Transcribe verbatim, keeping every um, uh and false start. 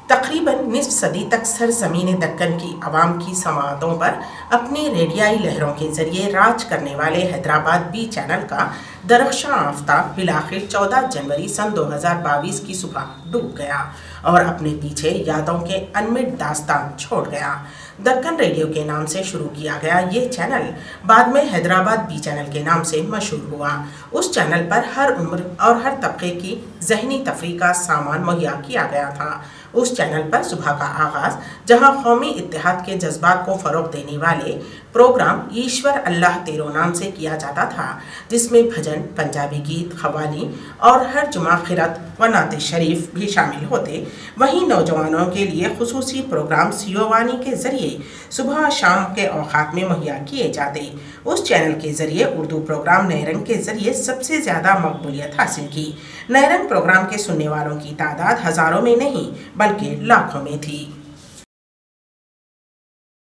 तकरीबन निस्फ सदी तक सरजमीन दक्कन की आवाम की समाअतों पर अपनी रेडियाई लहरों के जरिए राज करने वाले हैदराबाद बी चैनल का दरख्शां आफ्ताब बिलाखिर चौदह जनवरी सन दो हज़ार बाईस की सुबह डूब गया और अपने पीछे यादों के अनमिट दास्तान छोड़ गया। दक्कन रेडियो के नाम से शुरू किया गया ये चैनल बाद में हैदराबाद बी चैनल के नाम से मशहूर हुआ। उस चैनल पर हर उम्र और हर तबके की जहनी तफरीह का सामान मुहैया किया गया था। उस चैनल पर सुबह का आगाज़ जहां कौमी इत्तेहाद के जज्बात को फ़रोग़ देने वाले प्रोग्राम ईश्वर अल्लाह तेरो नाम से किया जाता था, जिसमें भजन, पंजाबी गीत, क़व्वाली और हर जुमा क़िरात व नाते शरीफ भी शामिल होते। वहीं नौजवानों के लिए खुसूसी प्रोग्राम सियोवानी के ज़रिए सुबह शाम के औक़ात में मुहैया किए जाते। उस चैनल के ज़रिए उर्दू प्रोग्राम नए रंग के ज़रिए सबसे ज़्यादा मकबूलियत हासिल की। नए रंग प्रोग्राम के सुनने वालों की तादाद हज़ारों में नहीं बल्कि लाखों में थी।